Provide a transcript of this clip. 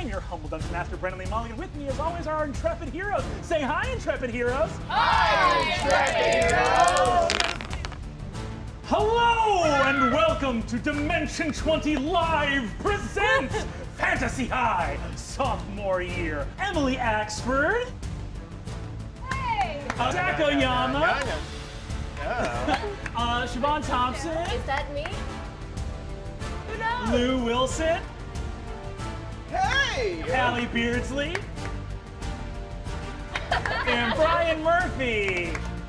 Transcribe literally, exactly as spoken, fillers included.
I'm your humble Dungeon Master, Brennan Lee Mulligan. With me, as always, are our intrepid heroes. Say hi, intrepid heroes. Hi, intrepid heroes. Hello, and welcome to Dimension twenty Live presents Fantasy High sophomore year. Emily Axford. Hey. Uh, Takoyama. Oh. uh, Siobhan Thompson. Is that me? Who knows? Lou Wilson. Hey! Allie Beardsley. And Brian Murphy.